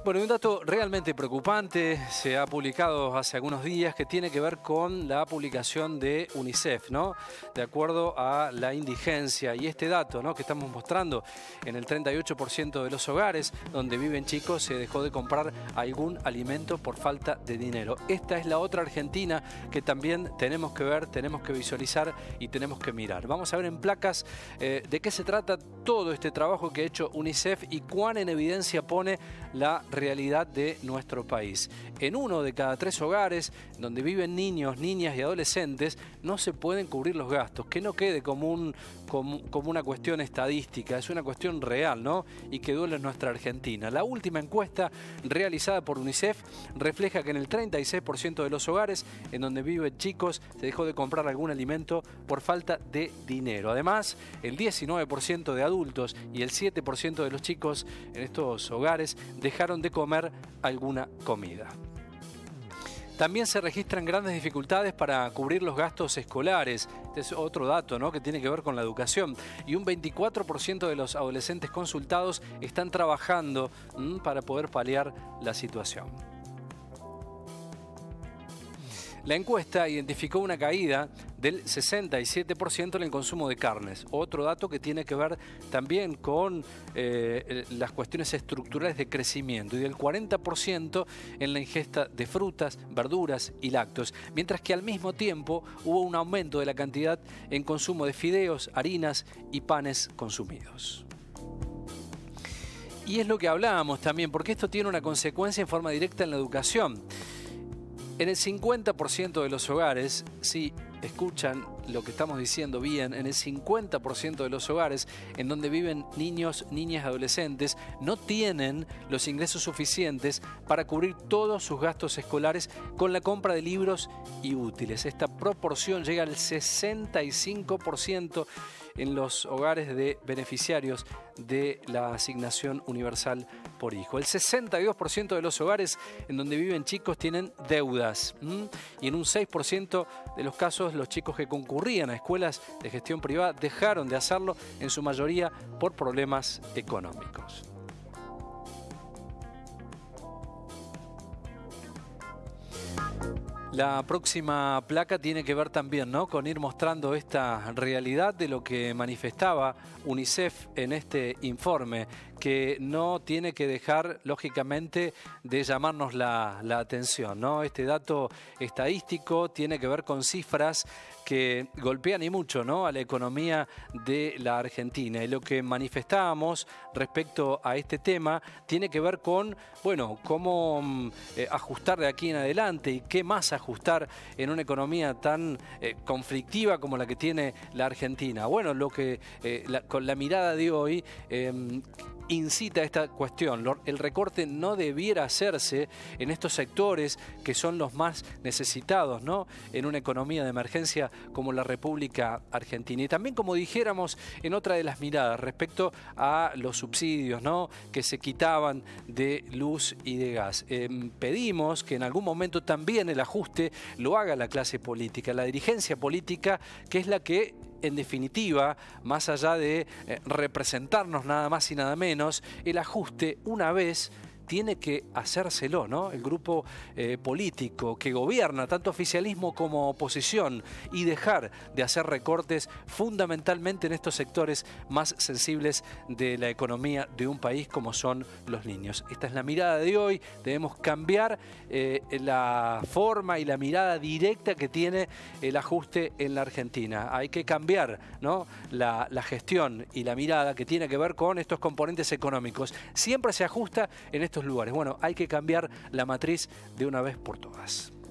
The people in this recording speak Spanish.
Bueno, un dato realmente preocupante se ha publicado hace algunos días que tiene que ver con la publicación de UNICEF, ¿no? De acuerdo a la indigencia y este dato, ¿no?, que estamos mostrando, en el 38% de los hogares donde viven chicos se dejó de comprar algún alimento por falta de dinero. Esta es la otra Argentina que también tenemos que ver, tenemos que visualizar y tenemos que mirar. Vamos a ver en placas de qué se trata todo este trabajo que ha hecho UNICEF y cuán en evidencia pone la realidad de nuestro país. En 1 de cada 3 hogares donde viven niños, niñas y adolescentes no se pueden cubrir los gastos. Que no quede como una cuestión estadística, es una cuestión real, ¿no? Y que duele en nuestra Argentina. La última encuesta realizada por UNICEF refleja que en el 36% de los hogares en donde viven chicos se dejó de comprar algún alimento por falta de dinero. Además, el 19% de adultos y el 7% de los chicos en estos hogares dejaron de comer alguna comida. También se registran grandes dificultades para cubrir los gastos escolares. Este es otro dato, ¿no?, que tiene que ver con la educación. Y un 24% de los adolescentes consultados están trabajando para poder paliar la situación. La encuesta identificó una caída del 67% en el consumo de carnes. Otro dato que tiene que ver también con las cuestiones estructurales de crecimiento y del 40% en la ingesta de frutas, verduras y lácteos. Mientras que al mismo tiempo hubo un aumento de la cantidad en consumo de fideos, harinas y panes consumidos. Y es lo que hablábamos también, porque esto tiene una consecuencia en forma directa en la educación. En el 50% de los hogares, si escuchan lo que estamos diciendo bien, en el 50% de los hogares en donde viven niños, niñas y adolescentes, no tienen los ingresos suficientes para cubrir todos sus gastos escolares con la compra de libros y útiles. Esta proporción llega al 65% en los hogares de beneficiarios de la asignación universal por hijo. El 62% de los hogares en donde viven chicos tienen deudas y en un 6% de los casos los chicos que concurrían a escuelas de gestión privada dejaron de hacerlo, en su mayoría por problemas económicos. La próxima placa tiene que ver también, ¿no?, con ir mostrando esta realidad de lo que manifestaba UNICEF en este informe, que no tiene que dejar, lógicamente, de llamarnos la atención, ¿no? Este dato estadístico tiene que ver con cifras que golpean y mucho, ¿no?, a la economía de la Argentina. Y lo que manifestábamos respecto a este tema tiene que ver con, bueno, cómo ajustar de aquí en adelante y qué más ajustar en una economía tan conflictiva como la que tiene la Argentina. Bueno, lo que con la mirada de hoy incita a esta cuestión. El recorte no debiera hacerse en estos sectores que son los más necesitados, ¿no?, en una economía de emergencia como la República Argentina. Y también, como dijéramos en otra de las miradas, respecto a los subsidios, ¿no?, que se quitaban de luz y de gas. Pedimos que en algún momento también el ajuste lo haga la clase política, la dirigencia política, que es la que, en definitiva, más allá de representarnos nada más y nada menos, el ajuste una vez tiene que hacérselo, ¿no?, el grupo político que gobierna, tanto oficialismo como oposición, y dejar de hacer recortes fundamentalmente en estos sectores más sensibles de la economía de un país como son los niños. Esta es la mirada de hoy. Debemos cambiar la forma y la mirada directa que tiene el ajuste en la Argentina. Hay que cambiar, ¿no?, la gestión y la mirada que tiene que ver con estos componentes económicos. Siempre se ajusta en estos lugares. Bueno, hay que cambiar la matriz de una vez por todas.